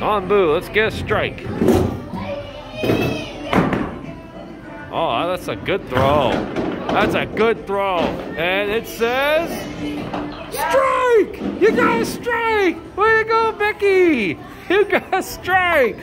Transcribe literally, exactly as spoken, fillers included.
On Boo, let's get a strike. Oh, that's a good throw. That's a good throw. And it says, strike! You got a strike! Way to go, Becky! You got a strike!